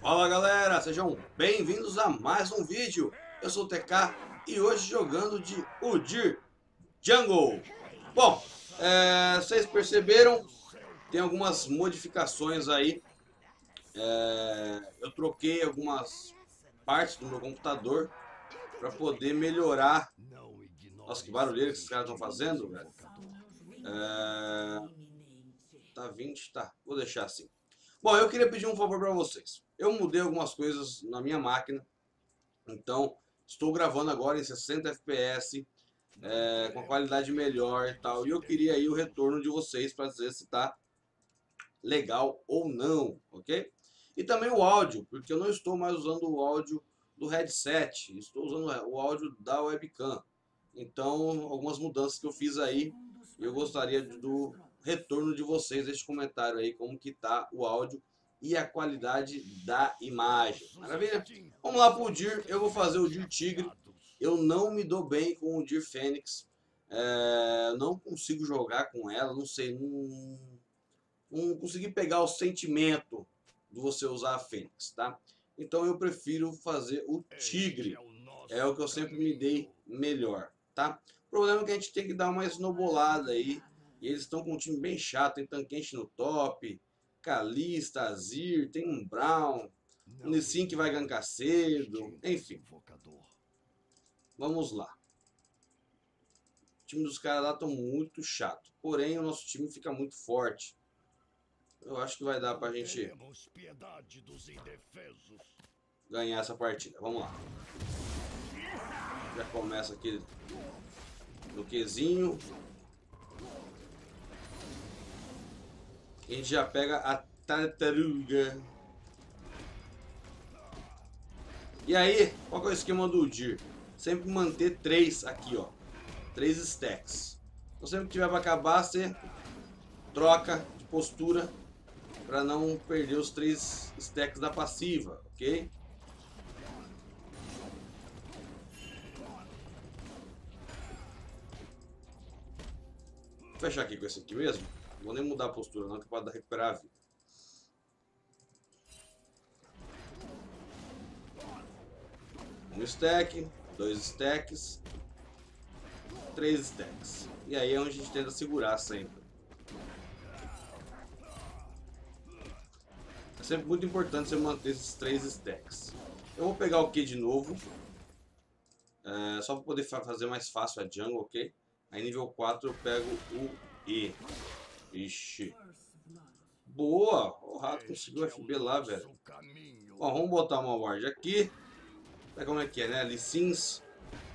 Fala galera, sejam bem-vindos a mais um vídeo. Eu sou o TK e hoje jogando de Udyr Jungle. Bom, vocês perceberam, tem algumas modificações aí. Eu troquei algumas partes do meu computador para poder melhorar. Nossa, que barulheira que esses caras estão fazendo, velho. Tá 20, tá, vou deixar assim. Bom, eu queria pedir um favor para vocês. Eu mudei algumas coisas na minha máquina. Então, estou gravando agora em 60 FPS, com a qualidade melhor e tal. E eu queria aí o retorno de vocês para dizer se está legal ou não, ok? E também o áudio, porque eu não estou mais usando o áudio do headset, estou usando o áudio da webcam. Então, algumas mudanças que eu fiz aí, eu gostaria do retorno de vocês, este comentário aí, como que tá o áudio e a qualidade da imagem. Maravilha? Vamos lá pro Udyr, eu vou fazer o Udyr Tigre. Eu não me dou bem com o Udyr Fênix, não consigo jogar com ela, não sei, não consegui pegar o sentimento de você usar a Fênix, tá? Então eu prefiro fazer o Tigre, é o que eu sempre me dei melhor, tá? O problema é que a gente tem que dar uma snowbolada aí, e eles estão com um time bem chato, tem Tankente no top, Kalista, Azir, tem um Brown, um Nissin que vai gankar cedo, enfim. Vamos lá. O time dos caras lá estão muito chato, porém o nosso time fica muito forte. Eu acho que vai dar pra gente ganhar essa partida. Vamos lá. Já começa aqui no Qzinho. A gente já pega a tartaruga. E aí, qual que é o esquema do Udyr? Sempre manter 3 aqui, ó. 3 stacks. Então sempre que tiver para acabar, você troca de postura para não perder os 3 stacks da passiva, ok? Vou fechar aqui com esse aqui mesmo. Não vou nem mudar a postura não, que pode recuperar a vida. Um stack, 2 stacks, 3 stacks. E aí é onde a gente tenta segurar sempre. É sempre muito importante você manter esses 3 stacks. Eu vou pegar o Q de novo. Só para poder fazer mais fácil a jungle, ok? Aí nível 4 eu pego o E. Ixi. Boa! O rato conseguiu FB lá, velho. Ó, vamos botar uma ward aqui. Olha como é que é, né? Licins.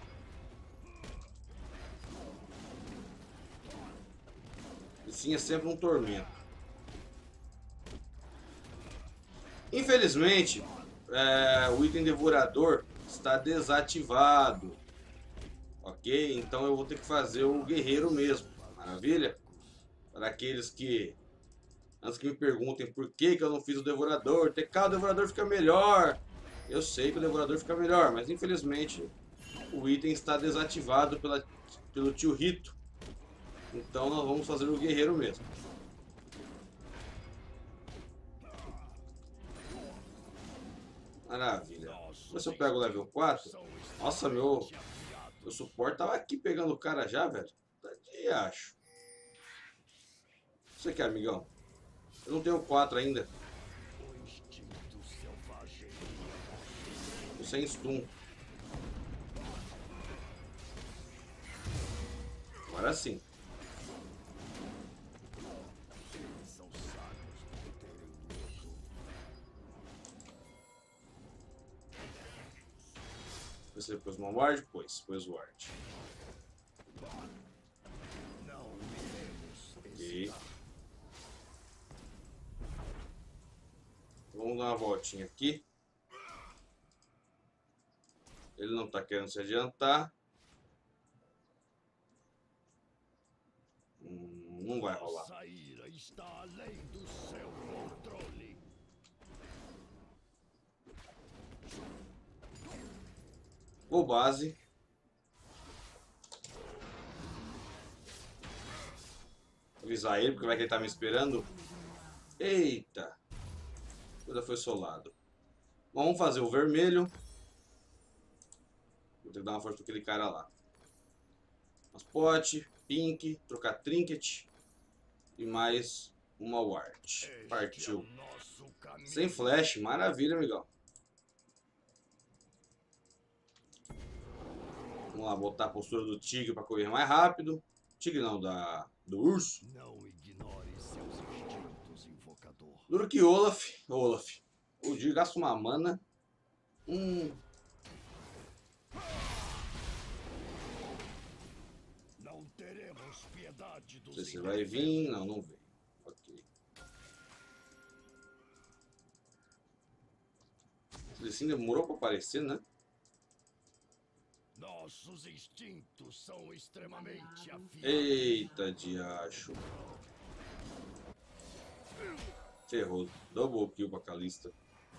Licin é sempre um tormento. Infelizmente, o item devorador está desativado. Ok? Então eu vou ter que fazer o guerreiro mesmo. Maravilha? Para aqueles que... Antes que me perguntem por que eu não fiz o devorador. TK, o devorador fica melhor. Eu sei que o devorador fica melhor, mas infelizmente o item está desativado pelo tio Rito. Então nós vamos fazer o guerreiro mesmo. Maravilha. Vamos ver se eu pego o level 4. Nossa, meu suporte tava aqui pegando o cara já, velho. Tá de acho. O que você quer, amigão? Eu não tenho 4 ainda. Tô sem stun. Agora sim. Você pôs uma ward? Pôs ward. Ok. Vamos dar uma voltinha aqui. Ele não tá querendo se adiantar. Não vai rolar. Vou base. Avisar ele, porque vai que ele tá me esperando. Eita. Coisa foi solado. Bom, vamos fazer o vermelho. Vou ter que dar uma força para aquele cara lá. Transporte, pink, trocar trinket e mais uma ward. Partiu. Sem flash, maravilha, amigão. Vamos lá, botar a postura do tigre para correr mais rápido. Tigre não, do urso. Não ignore seus instintos, invocador. Duro que Olaf. O Dir gasta uma mana. Não teremos piedade dos Não sei se vai vir. Não, não veio. Ok. Ele sim demorou para aparecer, né? Nossos instintos são extremamente afiados. Eita, diacho. Ferrou. Double kill pra Kalista.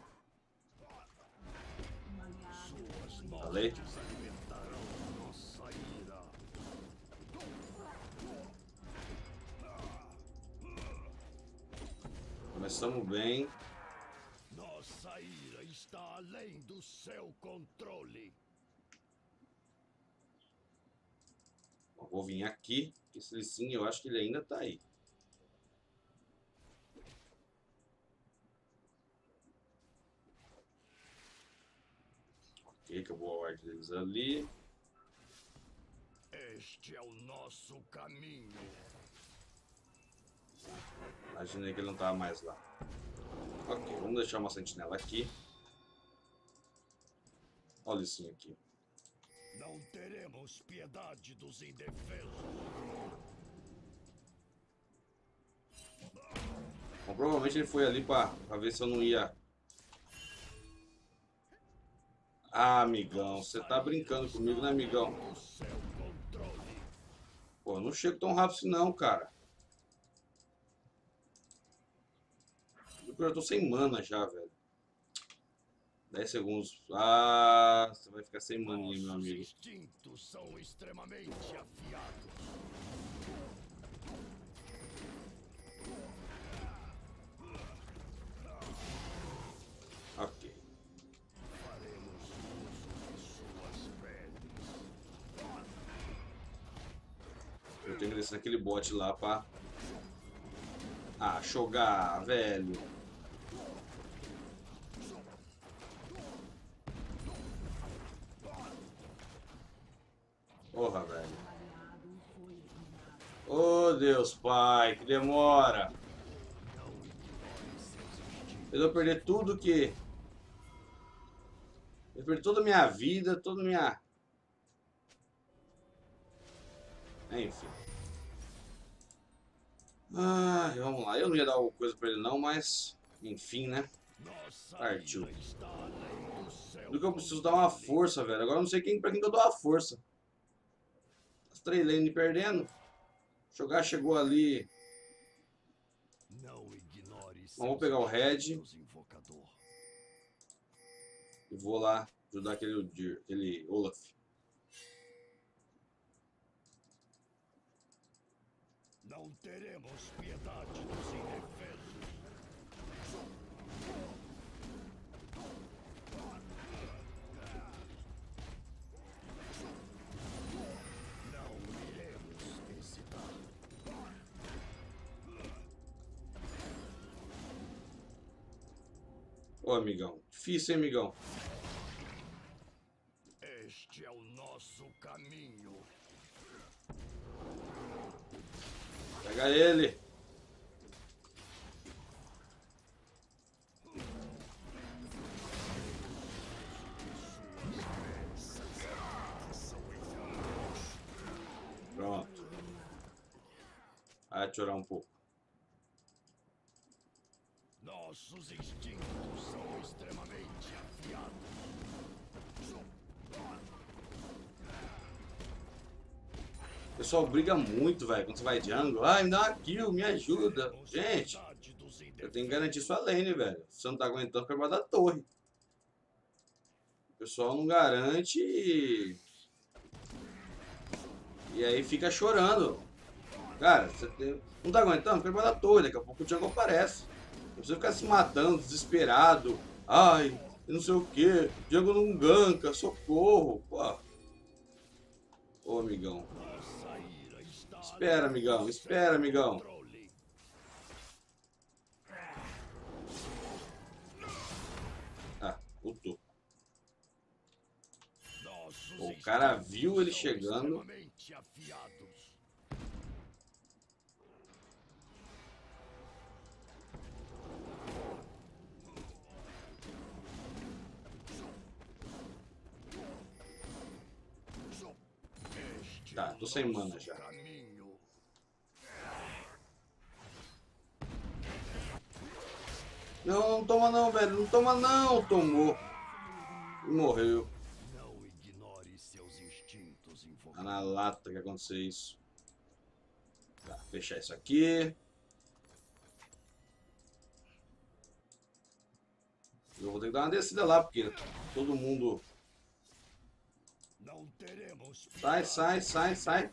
Suas Falei? mortes alimentarão nossa ira. Começamos bem. Nossa ira está além do seu controle. Vou vir aqui. Esse Lissin, eu acho que ele ainda tá aí. Ok, acabou a ward deles ali. Este é o nosso caminho. Imaginei que ele não tava mais lá. Ok, vamos deixar uma sentinela aqui. Olha o Lissin aqui. Não teremos piedade dos indefesos. Bom, provavelmente ele foi ali pra ver se eu não ia... Ah, amigão, você tá brincando comigo, né, amigão? Do seu controle. Pô, eu não chego tão rápido assim não, cara. Eu tô sem mana já, velho. 10 segundos. Ah, você vai ficar sem mana, meu Nossos amigo. instintos são extremamente afiados. Ok. Faremos uso de suas peles. Eu tenho que descer naquele bot lá pra... Ah, jogar, velho. Porra, velho. Oh, Deus, pai, que demora. Eu vou perder tudo que... Eu perdi toda a minha vida, toda a minha... Enfim. Ah, vamos lá. Eu não ia dar alguma coisa pra ele não, mas... Enfim, né? Nossa Partiu. ira está além do seu Do que eu preciso dar uma força, velho. Agora eu não sei pra quem que eu dou a força. As 3 lanes perdendo. Jogar chegou ali. Não ignore Vamos pegar o Red. instintos, invocador. E vou lá ajudar aquele Olaf. Não teremos piedade dos indefesos. Não iremos hesitar. Ô, amigão. Difícil, hein, amigão? Este é o nosso caminho. Pega ele. Pronto. Vai chorar um pouco. Nossos instintos são extremamente afiados. O pessoal briga muito, velho, quando você vai jungle. Ai, me dá uma kill, me ajuda. Gente, eu tenho que garantir sua lane, velho. Se você não tá aguentando, fica embaixo da torre. O pessoal não garante e aí fica chorando. Cara, você não tá aguentando, fica embaixo da torre. Daqui a pouco o jungle aparece. Não precisa ficar se matando, desesperado. Ai, E não sei o que. Django não ganka, socorro. Pô. Ô, amigão. Espera, amigão. Espera, amigão. Ah, ultou. O cara viu ele chegando. Tá, tô sem mana já. Não, não toma não, velho. Não toma não. Tomou. E morreu. Tá na lata que aconteceu isso. Tá, fechar isso aqui. Eu vou ter que dar uma descida lá, porque todo mundo... Sai, sai, sai, sai.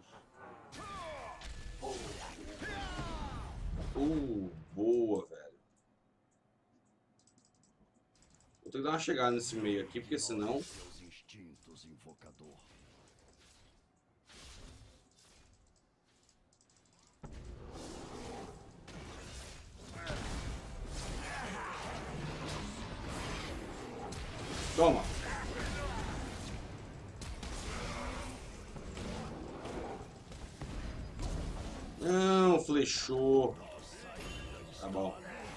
Boa, velho. Vou ter que dar uma chegada nesse meio aqui, porque senão... Toma. Não, flechou. Tá bom.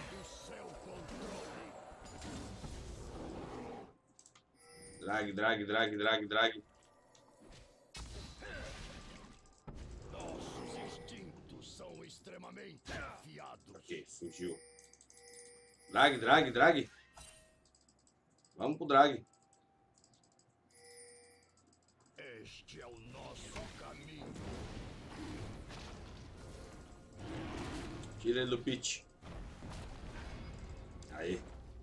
Drag, drag, drag, drag, drag. Nossos instintos são extremamente afiados. Ok, fugiu. Drag, drag, drag. Vamos pro drag. Este é o nosso caminho. Tira ele do pitch. Aí.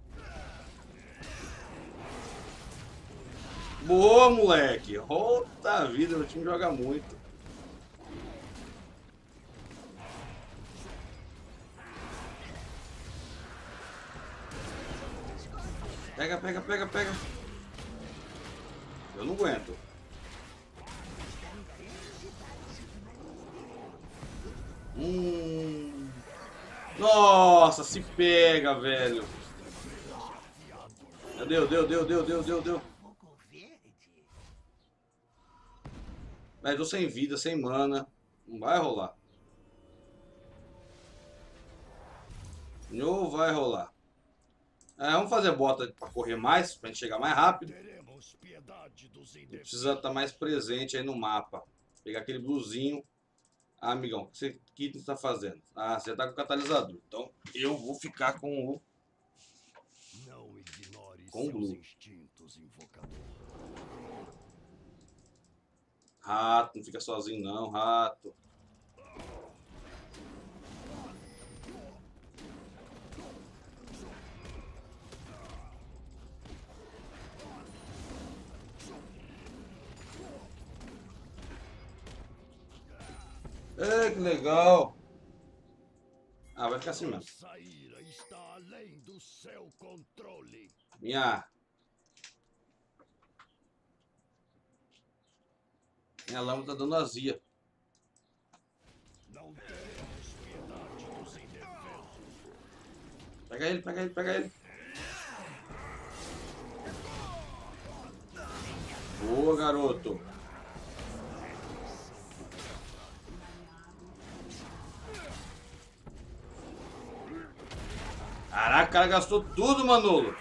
Boa, moleque. Rota vida, meu time joga muito. Pega, pega, pega, pega. Eu não aguento. Nossa, se pega, velho. Deu. Mas tô sem vida, sem mana. Não vai rolar. Não vai rolar. Vamos fazer bota para correr mais, pra gente chegar mais rápido. E precisa estar mais presente aí no mapa. Pegar aquele bluezinho. Ah, amigão, o que você está fazendo? Ah, você tá com o catalisador. Então eu vou ficar com o... Com o blue. Rato, não fica sozinho não, rato. Que legal. Ah, vai ficar assim mesmo. Minha lâmpada tá dando azia. Pega ele, pega ele, pega ele. Boa, garoto. Caraca, o cara gastou tudo, Manolo.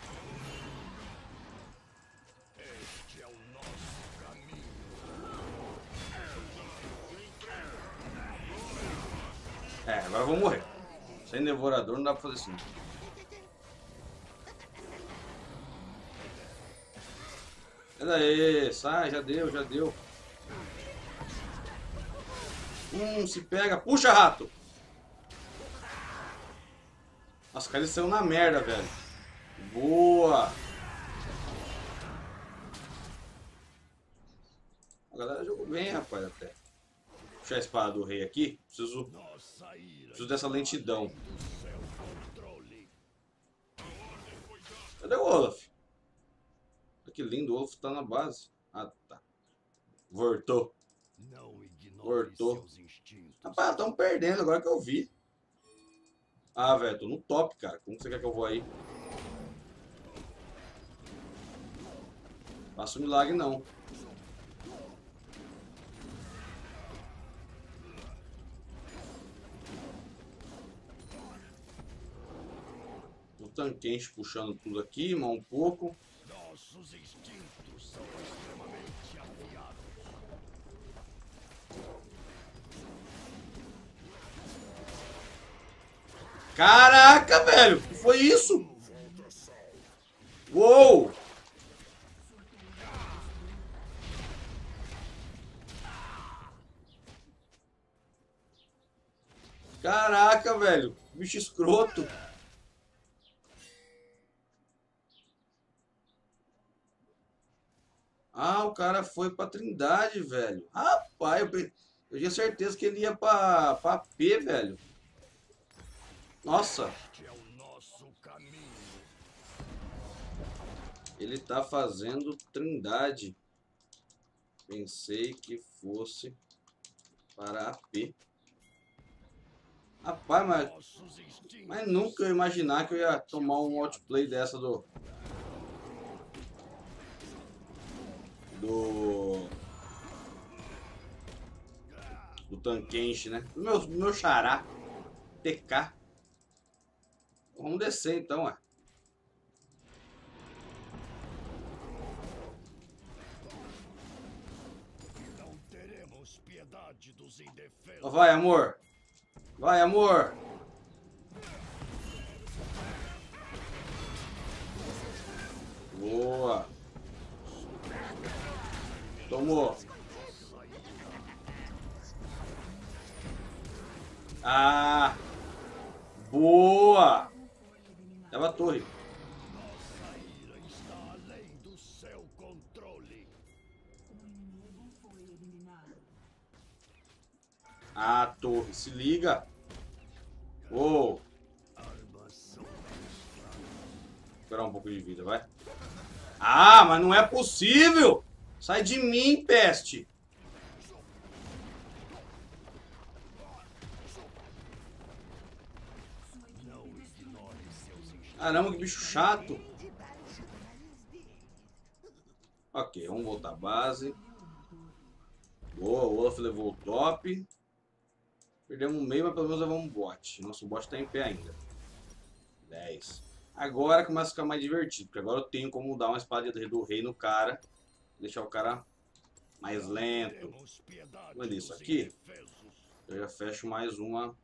Este é o nosso caminho. Agora eu vou morrer. Sem devorador não dá pra fazer assim. Sai daí, sai, já deu, já deu. Se pega. Puxa, rato. Nossa, o cara saiu na merda, velho. Boa. A galera jogou bem, rapaz, até. Puxar a espada do rei aqui. Preciso dessa lentidão. Cadê o Olaf? Que lindo, o Olaf tá na base. Ah, tá. Voltou. Voltou. Rapaz, estamos perdendo agora que eu vi. Ah, velho, tô no top, cara. Como que você quer que eu vou aí? Faça um milagre, não. O Tanquenche puxando tudo aqui, mas um pouco. Nossos instintos são extremamente afiados. Caraca, velho! O que foi isso? Uou! Caraca, velho! Bicho escroto! Ah, o cara foi pra Trindade, velho. Rapaz, eu tinha certeza que ele ia pra P, velho. Nossa! Este é o nosso caminho. Ele tá fazendo Trindade. Pensei que fosse para a P. Rapaz, mas nunca eu ia imaginar que eu ia tomar um outplay dessa do Tanquenche, né? Do meu xará. TK. Vamos descer então, ué. Não teremos piedade dos indefesos. Vai, amor. Vai, amor. Boa. Tomou. Ah. Boa. Leva a torre. Nossa ira está além do seu controle. Ah, torre. Se liga. Uou. Recuperar um pouco de vida, vai. Ah, mas não é possível. Sai de mim, peste. Caramba, que bicho chato. Ok, vamos voltar à base. Boa, o Olaf levou o top. Perdemos um meio, mas pelo menos levamos um bot. Nosso bot tá em pé ainda. 10. Agora começa a ficar mais divertido, porque agora eu tenho como dar uma espada do rei no cara. Deixar o cara mais lento. Olha isso aqui. Eu já fecho mais uma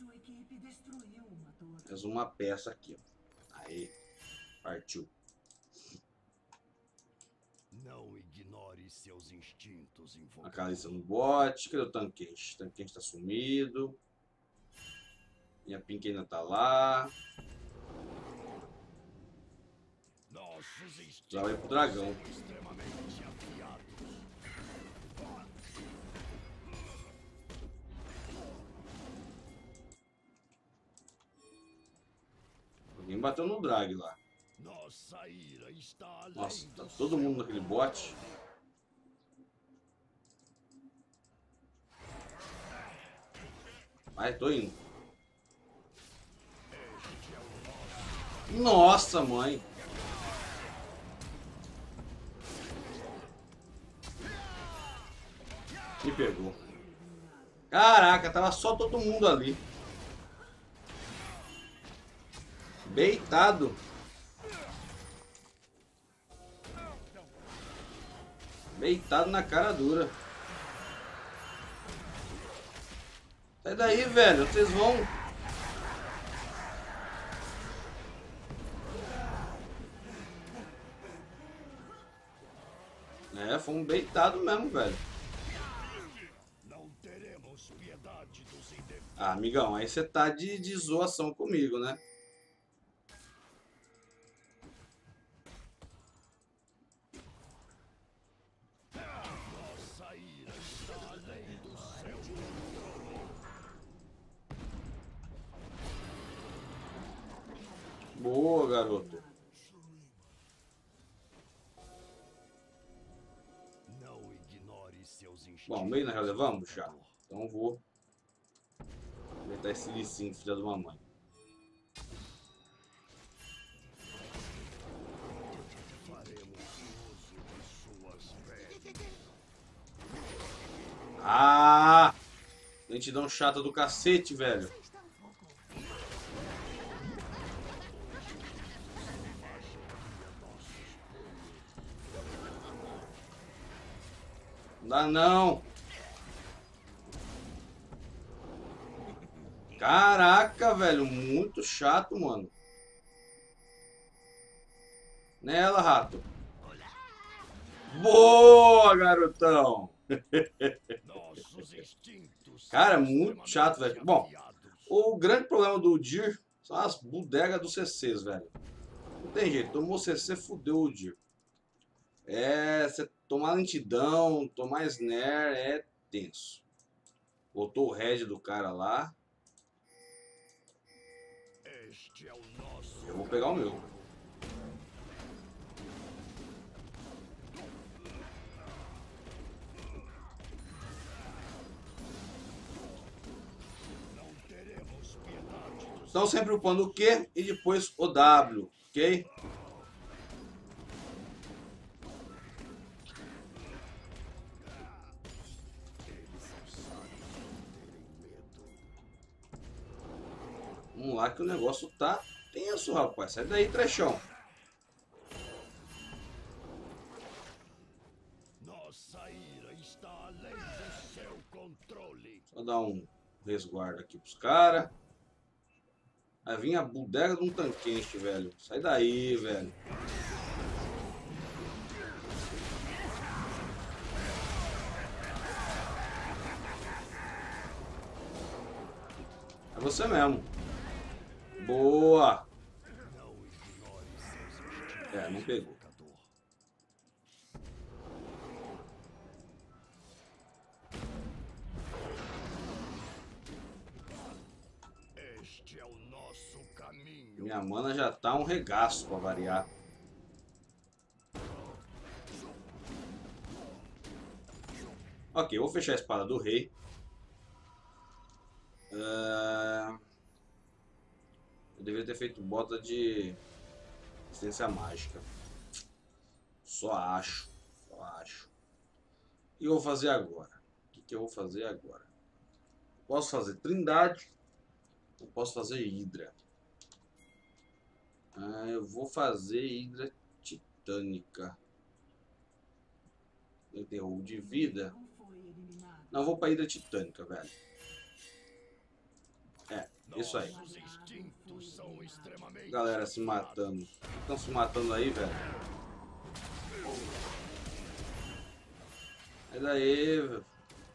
peça aqui. Ó. Aí, partiu. Não ignore seus instintos. A Caliça no bot. Cadê o Tanquenche? O Tanquenche tá sumido. Minha Pink ainda tá lá. Já vai pro dragão. Alguém bateu no drag lá. Nossa, tá todo mundo naquele bot. Vai, tô indo. Nossa, mãe. Me pegou. Caraca, tava só todo mundo ali. Beitado. Beitado na cara dura. Sai daí, velho. Vocês vão... É, foi um beitado mesmo, velho. Ah, amigão, aí você tá de zoação comigo, né? Boa, garoto. Bom, meio na real levamos já. Então vou meter esse licinho, filha de uma mãe. Ah! Lentidão chata do cacete, velho. Não dá não. Caraca, velho. Muito chato, mano. Nela, rato. Boa, garotão. Cara, muito chato, velho. Bom, o grande problema do Dir são as bodegas dos CCs, velho. Não tem jeito. Tomou CC, fudeu o Dir. É, você tomar lentidão, tomar snare é tenso. Botou o head do cara lá. Eu vou pegar o meu. Então sempre upando o Q e depois o W, ok? Vamos lá que o negócio tá tenso, rapaz. Sai daí, trechão. Nossa ira está além do seu controle. Só dar um resguardo aqui pros caras. Vai vir a bodega de um tanquenche, velho. Sai daí, velho. É você mesmo. Boa. É, não pegou. Este é o nosso caminho. Minha mana já tá um regaço pra variar. Ok, eu vou fechar a espada do rei. Eu deveria ter feito bota de resistência mágica. Só acho. Só acho. O que eu vou fazer agora? O que eu vou fazer agora? Posso fazer Trindade. Eu posso fazer Hidra. Eu vou fazer Hidra Titânica. Interrompo de vida. Não, eu vou pra Hidra Titânica, velho. É, isso aí. Galera se matando. Estão se matando aí, velho. Sai daí, velho.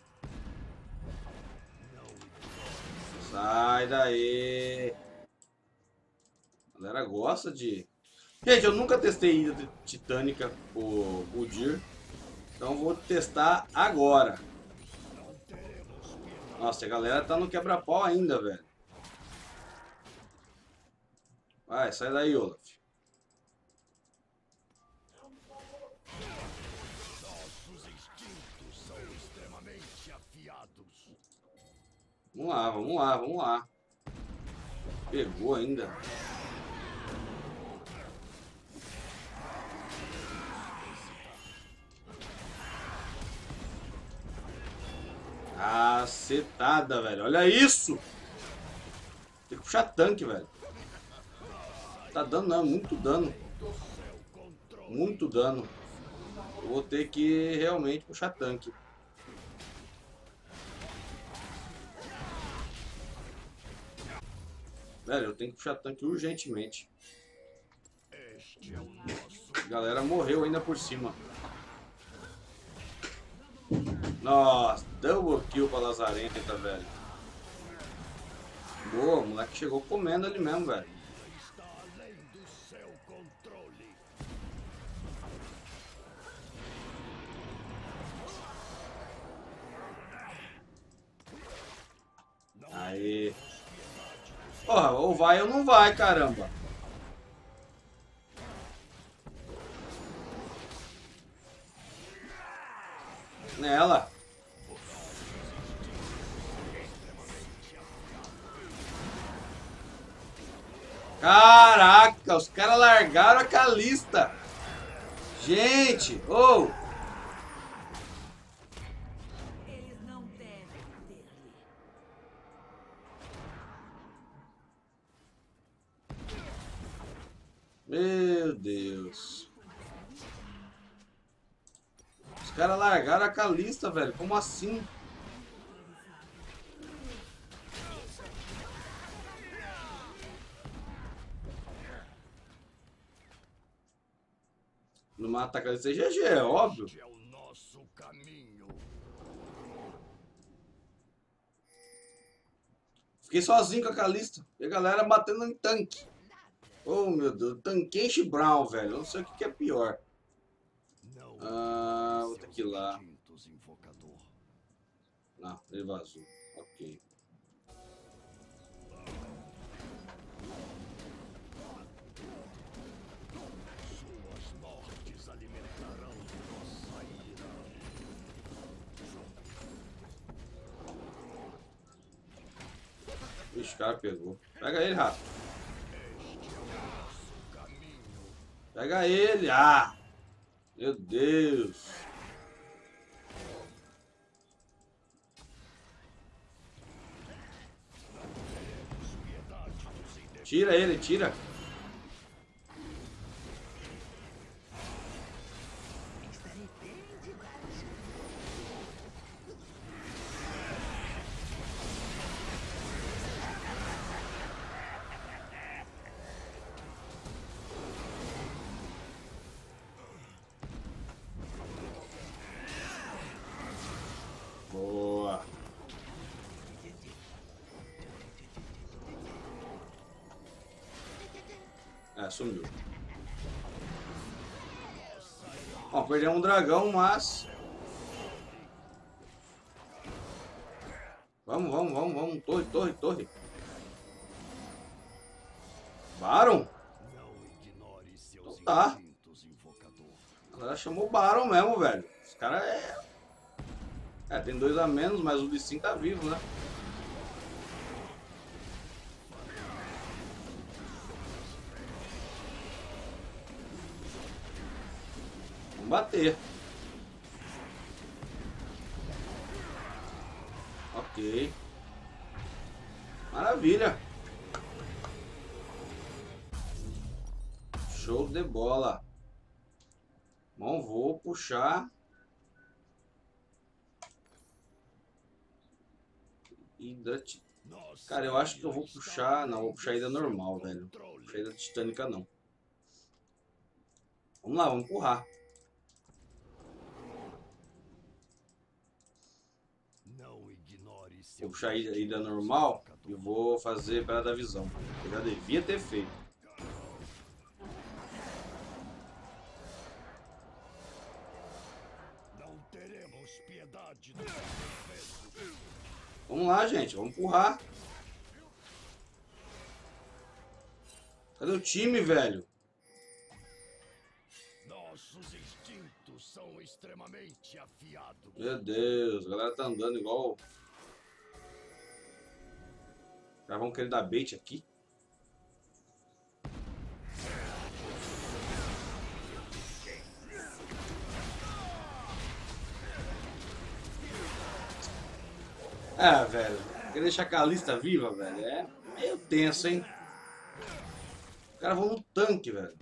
Sai daí. A galera gosta de... Gente, eu nunca testei Hidra Titânica o Dir. Então vou testar agora. Nossa, a galera tá no quebra-pau ainda, velho. Vai, sai daí, Olaf. Nossos instintos são extremamente afiados. Vamos lá, vamos lá, vamos lá. Pegou ainda. Cacetada, velho. Olha isso! Tem que puxar tanque, velho. Tá dando não, muito dano. Muito dano. Eu vou ter que realmente puxar tanque. Velho, eu tenho que puxar tanque urgentemente. A galera morreu ainda por cima. Nossa, double kill pra Lazarenta, velho. Boa, o moleque chegou comendo ali mesmo, velho. Está além do seu controle. Aí. Porra, ou vai ou não vai, caramba. Nela. Caraca, os caras largaram a Kalista. Gente, oh. Eles não devem ter-lhe. Meu Deus. Os caras largaram a Kalista, velho. Como assim? Não mata a Kalista é GG, é óbvio. Este é o nosso caminho. Fiquei sozinho com a Kalista. E a galera batendo em tanque. Oh, meu Deus. Tanquenche Brown, velho. Eu não sei o que é pior. Não Vou ter que ir lá. instintos, invocador. Não, ele vazou. Ok. Suas mortes alimentarão nossa ira. Ixi, o cara pegou. Pega ele, rato. Este é o nosso caminho. Pega ele. Ah! Meu Deus. Piedade dos indefesos. Tira ele, tira. Boa. É, sumiu. Ó, perdemos um dragão, mas... Vamos, vamos, vamos, vamos. Torre, torre, torre. Baron? Não ignore seus Então tá. instintos, invocador. A galera chamou o Baron mesmo, velho. Os caras é... É, tem 2 a menos, mas o Lee Sin tá vivo, né? Vamos bater. Ok. Maravilha. Show de bola. Bom, vou puxar. Nossa Cara, eu acho que eu ira vou está puxar... Não, além vou puxar do ainda seu normal, velho. controle. Puxar ainda titânica, não. Vamos lá, vamos empurrar. Não ignore Vou seus puxar a ilha instintos, normal e invocador. vou fazer Pedra da Visão. Eu já devia ter feito. Não teremos piedade dos indefesos. Vamos lá, gente. Vamos empurrar. Cadê o time, velho? Nossos instintos são extremamente afiados. Meu Deus, a galera tá andando igual... Os caras vão querer dar bait aqui. Ah, velho. Quer deixar a Kalista viva, velho? É meio tenso, hein? Os caras vão no tanque, velho.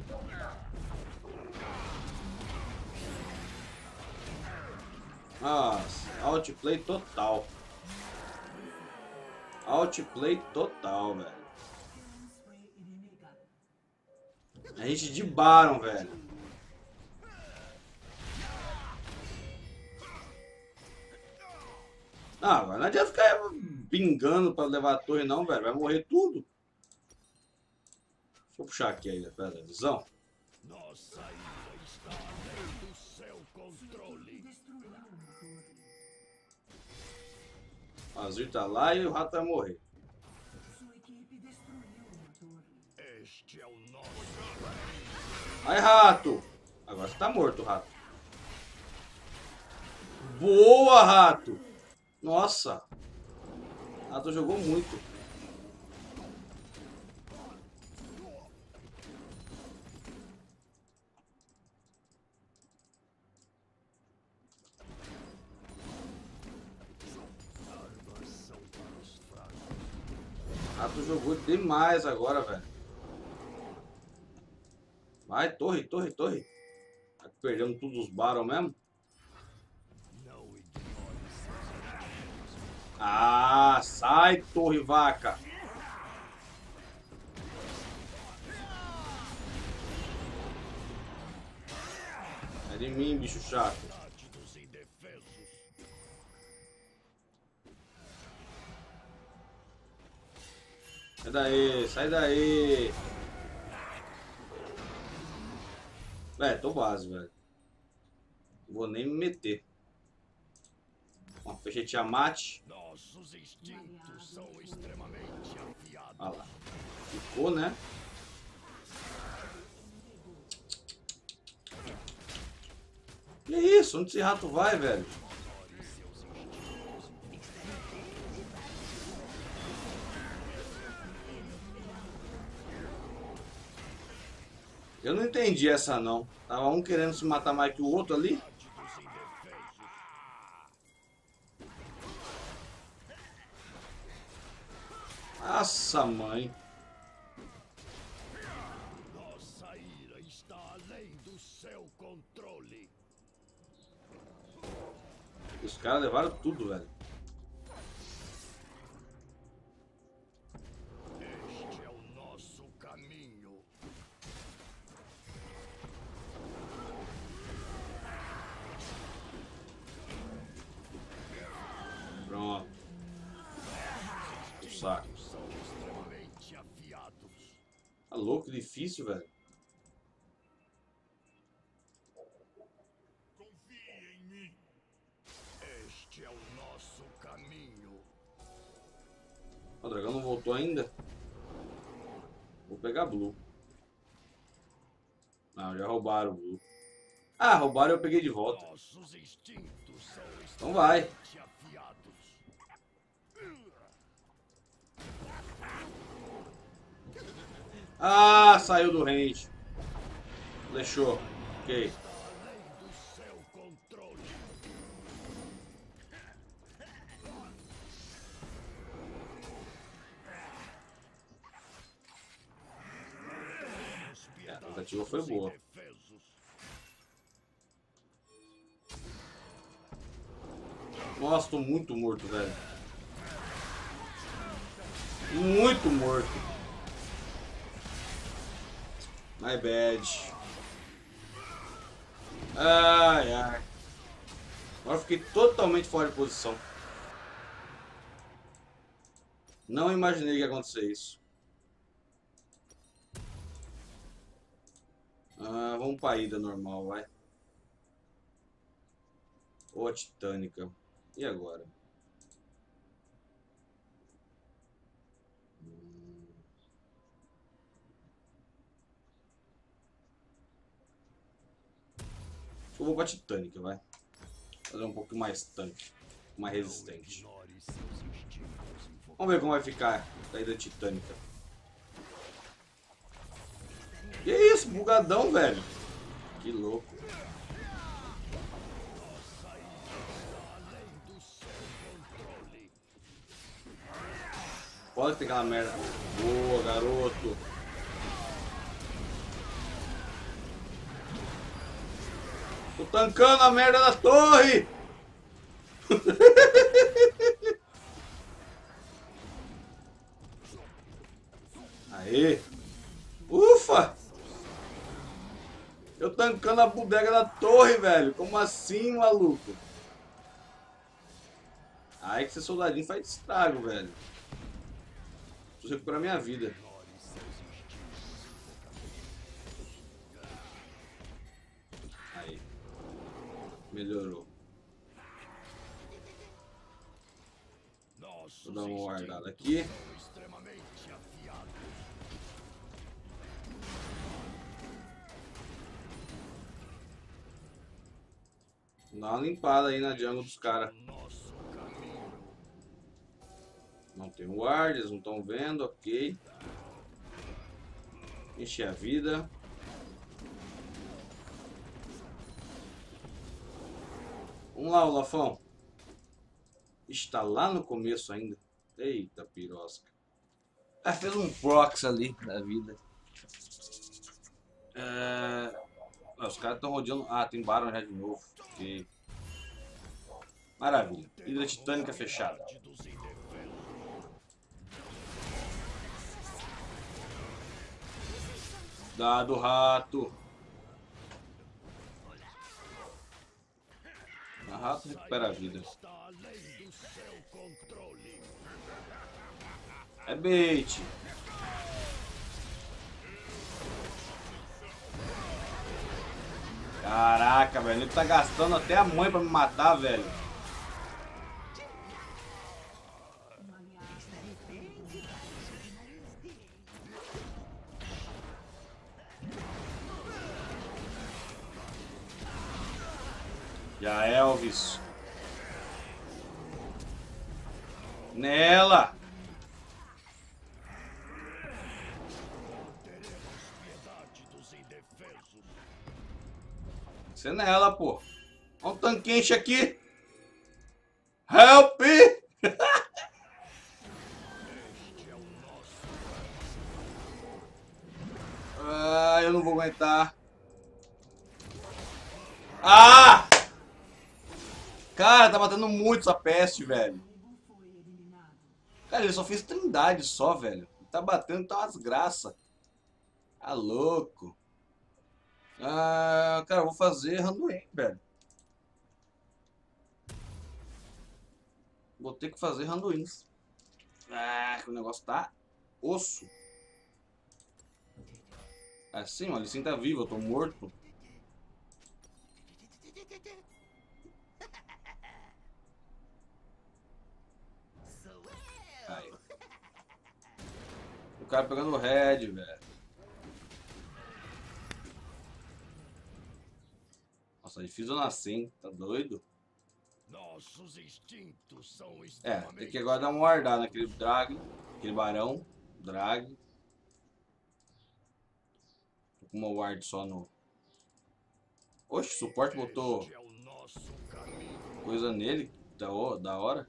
Nossa, outplay total. Outplay total, velho. A gente de Baron, velho. Não, agora não adianta ficar pingando pra levar a torre não, velho. Vai morrer tudo. Deixa eu puxar aqui ainda, pera da visão. Nossa ira está além do seu controle. O Azir tá lá e o rato vai morrer. Este é o nosso. Aí, rato. Agora você tá morto, rato. Boa, rato. Nossa. Rato jogou muito. chato jogou demais agora, velho. Vai, torre, torre, torre. Perdemos todos os Baron mesmo. Ah, sai, torre vaca. É de mim, bicho chato. Sai daí, sai daí. Velho, tô base, velho. Não vou nem me meter. Ó, fechei Tiamat. Nossos instintos são extremamente afiados. Olha lá. Ficou, né? Que isso? Onde esse rato vai, velho? Eu não entendi essa não. Tava um querendo se matar mais que o outro ali. Nossa, mãe. Nossa ira está além do seu controle. Os caras levaram tudo, velho. Este é o nosso caminho. Pronto. O saco. São extremamente afiados. Tá louco, difícil, velho. Confie em mim. Este é o nosso caminho. O dragão não voltou ainda. Vou pegar Blue. Não, já roubaram o Blue. Ah, roubaram e eu peguei de volta. Nossos instintos são Então vai. extremamente afiados. Ah, saiu do range. Deixou. Ok. Além do seu controle. É, a tentativa foi boa. Indefesos. Nossa, tô muito morto, velho. Muito morto. My bad. Ai, ai. Agora eu fiquei totalmente fora de posição. Não imaginei que ia acontecer isso. Ah, vamos pra ida normal, vai. Ou a titânica. E agora? Acho que eu vou pra titânica, vai. Fazer um pouco mais tanque. Mais resistente. Ignore seus instintos. Vamos ver como vai ficar a ida titânica. Que isso, bugadão, velho. Que louco. Além do seu controle. Pode pegar aquela merda. Boa, garoto. Tô tancando a merda da torre. Aê. Ufa. Eu tancando a bodega da torre, velho. Como assim, maluco? Aí que esse soldadinho faz estrago, velho. Preciso recuperar minha vida. Aí. Melhorou. Nossos Vou dar uma guardada instintos aqui. são extremamente afiados. Vou dar uma limpada aí na jungle dos caras. Nosso caminho. Não tem ward, eles não estão vendo, ok. Encher a vida. Vamos lá, Olafão. Está lá no começo ainda. Eita, pirosca. Ah, fez um prox ali da vida. Os caras estão rodeando. Ah, tem Baron já de novo. Ok. Maravilha. Hidra titânica fechada. Dado rato. A rato recupera a vida. É bait. Caraca, velho. Ele tá gastando até a mãe pra me matar, velho. Já Elvis. Nela. Você nela, pô. Olha um tanquenche aqui. Help! Ah, eu não vou aguentar. Ah! Cara, tá matando muito essa peste, velho. Cara, ele só fez trindade só, velho. Tá batendo, tá umas graças. Tá louco. Ah, cara, eu vou fazer Randuin, velho. Vou ter que fazer Randuins. Ah, que o negócio tá osso. Assim, ó, ele sim tá vivo, eu tô morto. Aí. O cara pegando o red, velho. Nossa, difícil eu nascer, hein? Tá doido? Nossos instintos são Tem que agora dar uma guardada naquele drag, aquele barão, drag. Tô com uma ward só no... Oxe, o suporte botou coisa nele, da hora.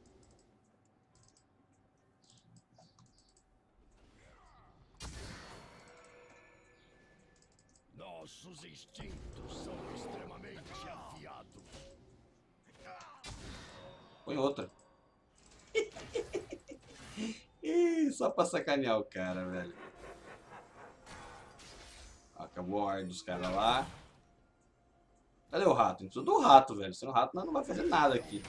Nossos instintos são extremamente afiados. Põe outra. Ih, só pra sacanear o cara, velho. Acabou a ordem dos caras lá. Cadê o rato? Precisa do rato, velho. Sem o rato nós não vai fazer nada aqui.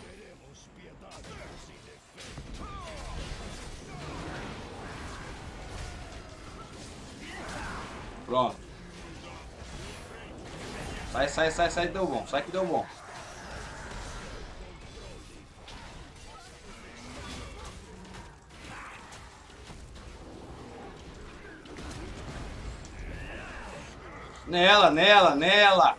Pronto. Sai, deu bom. Sai que deu bom. Nela.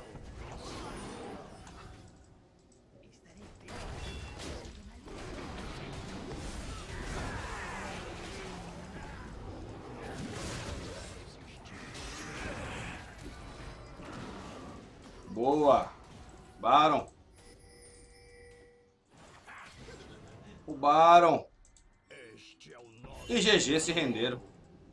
Boa. Baron. O Baron. E GG se renderam.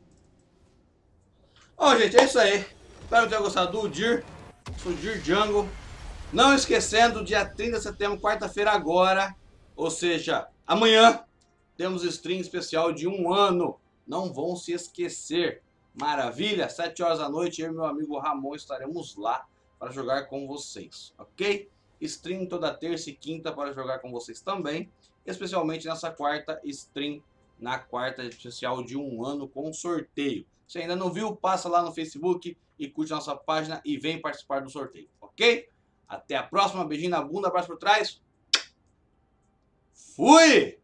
Bom, gente, é isso aí. Espero que tenham gostado do Udyr. Sou Udyr Jungle. Não esquecendo, dia 30 de setembro, quarta-feira agora. Ou seja, amanhã temos stream especial de 1 ano. Não vão se esquecer. Maravilha? 7 horas da noite, eu e meu amigo Ramon estaremos lá para jogar com vocês, ok? Stream toda terça e quinta para jogar com vocês também. Especialmente nessa quarta stream, na quarta especial de 1 ano com sorteio. Se ainda não viu, passa lá no Facebook e curte nossa página e vem participar do sorteio, ok? Até a próxima, beijinho na bunda, abraço por trás. Fui!